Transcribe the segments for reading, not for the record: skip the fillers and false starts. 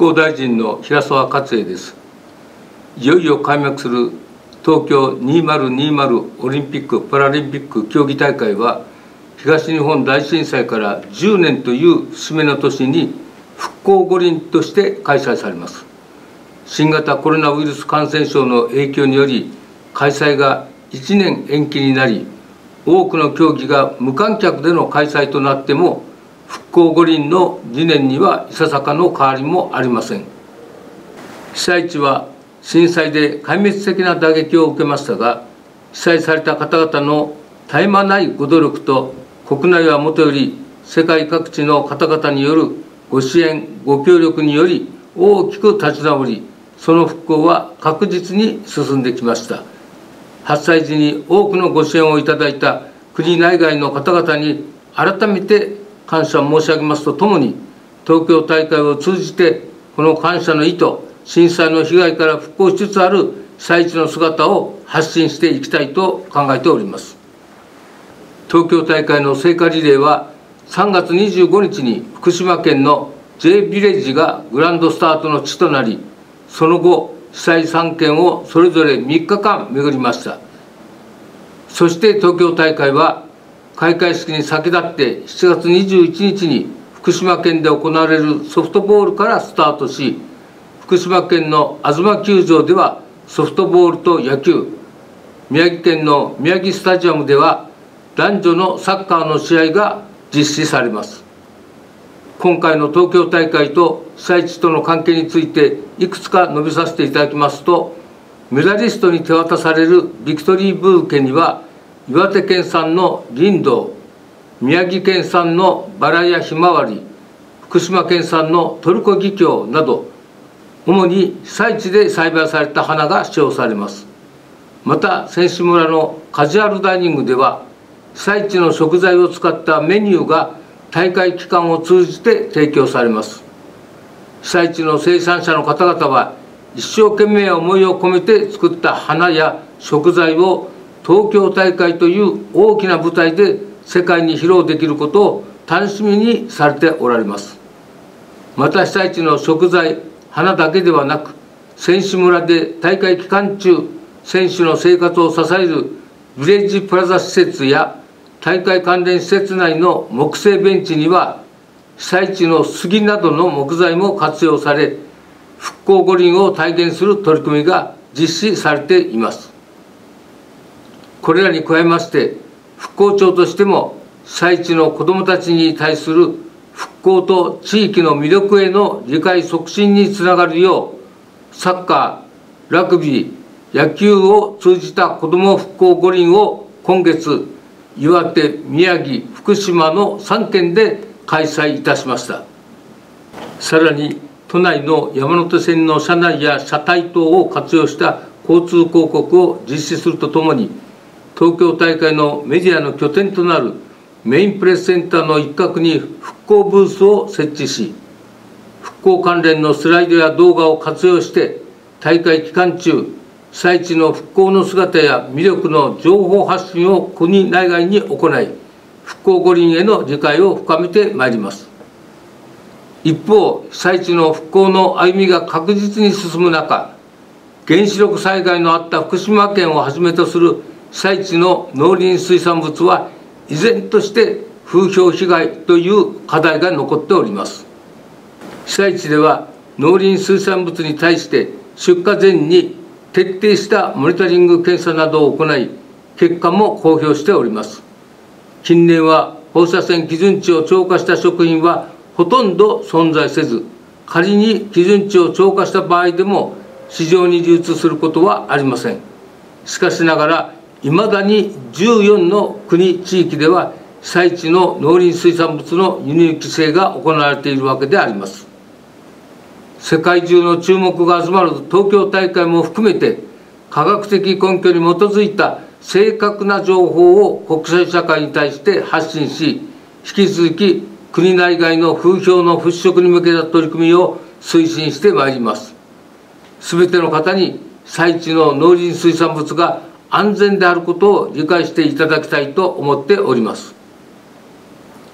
興大臣の平沢勝栄です。いよいよ開幕する東京2020オリンピック・パラリンピック競技大会は、東日本大震災から10年という節目の年に復興五輪として開催されます。新型コロナウイルス感染症の影響により、開催が1年延期になり、多くの競技が無観客での開催となっても、復興五輪の理念にはいささかの変わりもありません。被災地は震災で壊滅的な打撃を受けましたが、被災された方々の絶え間ないご努力と、国内はもとより世界各地の方々によるご支援、ご協力により大きく立ち直り、その復興は確実に進んできました。発災時に多くのご支援をいただいた国内外の方々に改めて感謝申し上げますとともに、東京大会を通じてこの感謝の意図、震災の被害から復興しつつある被災地の姿を発信していきたいと考えております。東京大会の聖火リレーは3月25日に福島県の J ビレッジがグランドスタートの地となり、その後被災3県をそれぞれ3日間巡りました。そして東京大会は開会式に先立って7月21日に福島県で行われるソフトボールからスタートし、福島県のあづま球場ではソフトボールと野球、宮城県の宮城スタジアムでは男女のサッカーの試合が実施されます。今回の東京大会と被災地との関係についていくつか述べさせていただきますと、メダリストに手渡されるビクトリーブーケには、岩手県産のリンドウ、宮城県産のバラやひまわり、福島県産のトルコギキョウなど、主に被災地で栽培された花が使用されます。また、選手村のカジュアルダイニングでは、被災地の食材を使ったメニューが大会期間を通じて提供されます。被災地の生産者の方々は、一生懸命思いを込めて作った花や食材を東京大会という大きな舞台で世界に披露できることを楽しみにされておられます。また被災地の食材、花だけではなく、選手村で大会期間中、選手の生活を支えるヴィレッジプラザ施設や大会関連施設内の木製ベンチには、被災地の杉などの木材も活用され、復興五輪を体現する取り組みが実施されています。これらに加えまして、復興庁としても被災地の子どもたちに対する復興と地域の魅力への理解促進につながるよう、サッカー、ラグビー、野球を通じた子ども復興五輪を今月、岩手、宮城、福島の3県で開催いたしました。さらに、都内の山手線の車内や車体等を活用した交通広告を実施するとともに、東京大会のメディアの拠点となるメインプレスセンターの一角に復興ブースを設置し、復興関連のスライドや動画を活用して、大会期間中、被災地の復興の姿や魅力の情報発信を国内外に行い、復興五輪への理解を深めてまいります。一方、被災地の復興の歩みが確実に進む中、原子力災害のあった福島県をはじめとする被災地の農林水産物は依然として風評被害という課題が残っております。被災地では農林水産物に対して出荷前に徹底したモニタリング検査などを行い、結果も公表しております。近年は放射線基準値を超過した食品はほとんど存在せず、仮に基準値を超過した場合でも市場に流通することはありません。しかしながら、いまだに14の国・地域では被災地の農林水産物の輸入規制が行われているわけであります。世界中の注目が集まる東京大会も含めて、科学的根拠に基づいた正確な情報を国際社会に対して発信し、引き続き国内外の風評の払拭に向けた取り組みを推進してまいります。すべての方に被災地の農林水産物が安全であることを理解していただきたいと思っております。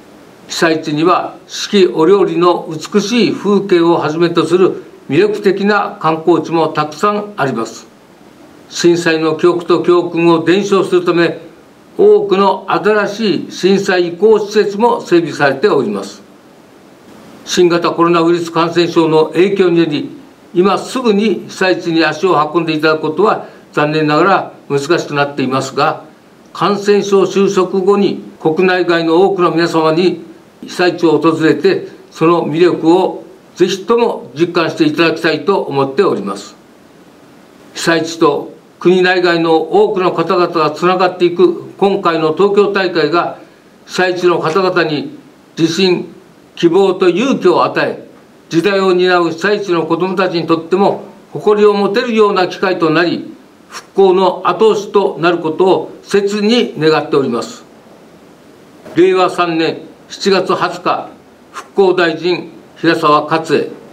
被災地には四季折々の美しい風景をはじめとする魅力的な観光地もたくさんあります。震災の記憶と教訓を伝承するため、多くの新しい震災遺構施設も整備されております。新型コロナウイルス感染症の影響により、今すぐに被災地に足を運んでいただくことは残念ながら難しくなっていますが、感染症収束後に国内外の多くの皆様に被災地を訪れて、その魅力をぜひとも実感していただきたいと思っております。被災地と国内外の多くの方々がつながっていく今回の東京大会が、被災地の方々に自信、希望と勇気を与え、時代を担う被災地の子どもたちにとっても誇りを持てるような機会となり、復興の後押しとなることを切に願っております。令和3年7月20日、復興大臣平沢勝栄。